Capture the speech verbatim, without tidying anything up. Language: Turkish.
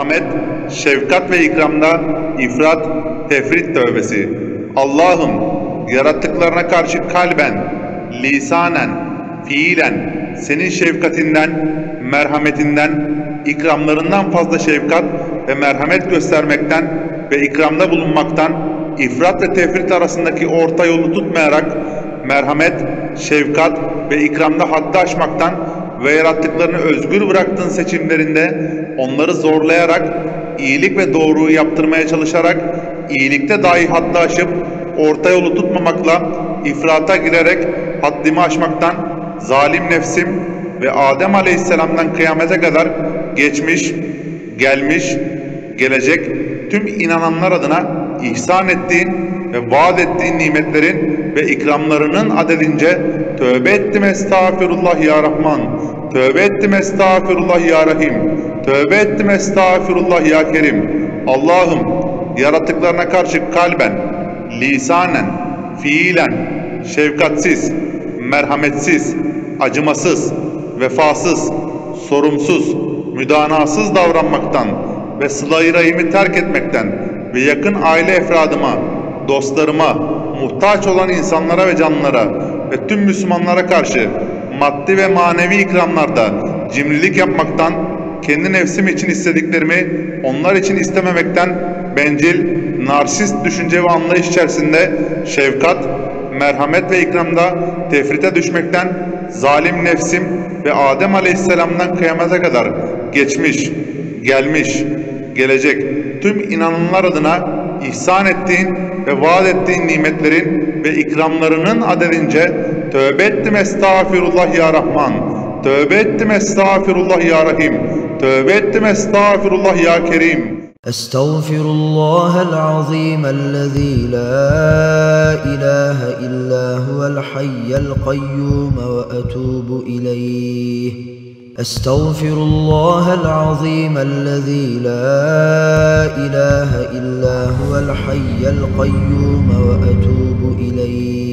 merhamet, şefkat ve ikramda ifrat, tefrit tövbesi. Allah'ım yarattıklarına karşı kalben, lisanen, fiilen senin şefkatinden, merhametinden, ikramlarından fazla şefkat ve merhamet göstermekten ve ikramda bulunmaktan, ifrat ve tefrit arasındaki orta yolu tutmayarak merhamet, şefkat ve ikramda haddi aşmaktan ve yarattıklarını özgür bıraktığın seçimlerinde onları zorlayarak, iyilik ve doğruyu yaptırmaya çalışarak, iyilikte dahi haddi aşıp orta yolu tutmamakla ifrata girerek haddimi aşmaktan, zalim nefsim ve Adem Aleyhisselam'dan kıyamete kadar geçmiş, gelmiş, gelecek tüm inananlar adına ihsan ettiğin ve vaat ettiğin nimetlerin ve ikramlarının adedince tövbe ettim estağfirullah ya Rahman, tövbe ettim estağfirullah ya Rahim, tövbe ettim estağfirullah ya Kerim. Allah'ım yarattıklarına karşı kalben, lisanen, fiilen, şefkatsiz, merhametsiz, acımasız, vefasız, sorumsuz, müdanasız davranmaktan ve sıla-i rahimi terk etmekten ve yakın aile efradıma, dostlarıma, muhtaç olan insanlara ve canlılara ve tüm Müslümanlara karşı maddi ve manevi ikramlarda cimrilik yapmaktan, kendi nefsim için istediklerimi onlar için istememekten, bencil, narsist düşünce ve anlayış içerisinde şefkat, merhamet ve ikramda tefrite düşmekten, zalim nefsim ve Adem Aleyhisselam'dan kıyamete kadar geçmiş, gelmiş, gelecek tüm inananlar adına ihsan ettiğin ve vaat ettiğin nimetlerin ve ikramlarının adedince tövbe ettim estağfirullah ya Rahman, tövbe ettim estağfirullah ya Rahim, tövbe ettim estağfirullah ya Kerim. Estağfirullahal azimellezî la ilahe illa huvel hayyul kayyum ve etûbu ileyh. Estağfirullahal azimellezî la ilahe illa huvel hayyul kayyum ve etûbu ileyh.